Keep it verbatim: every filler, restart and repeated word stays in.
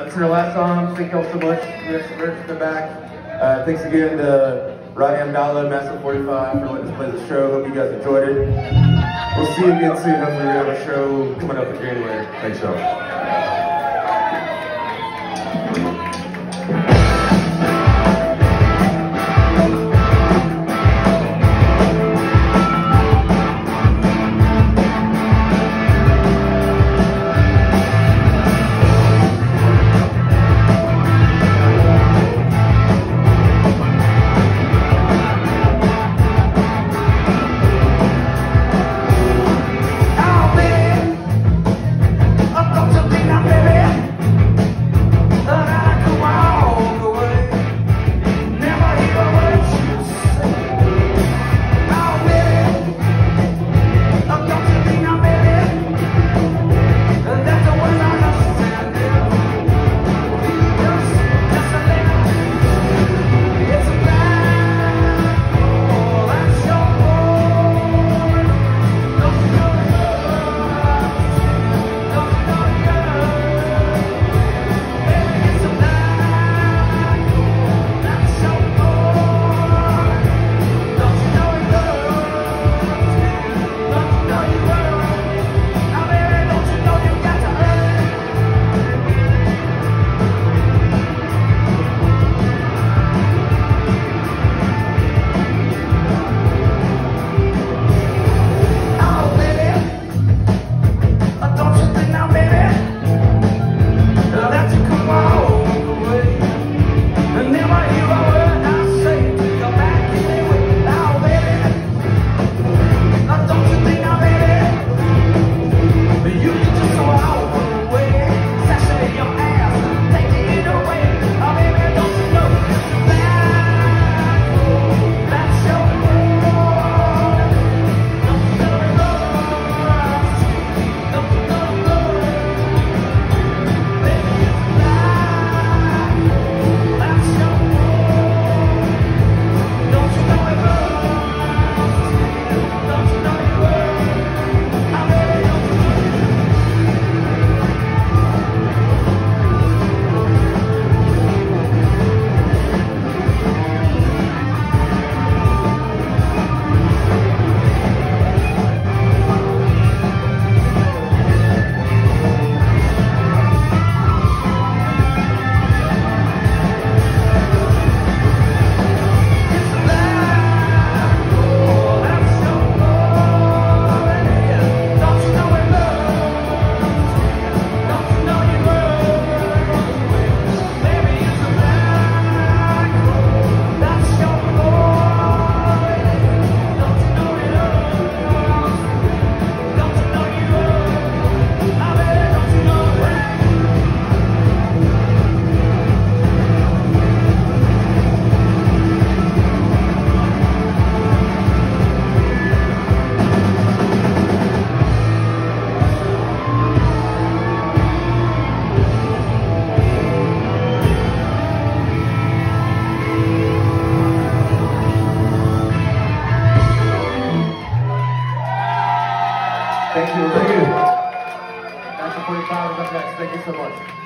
Uh, this is our last song. Thank you all so much. We have some merch in the back. Uh, thanks again to Rodney Abdallah, Massive forty-five, for letting us play the show. Hope you guys enjoyed it. We'll see you again soon. Hopefully we have a show coming up in January. Thanks, y'all. Thank you. Thank you. Massive forty-five is up next. Thank you so much.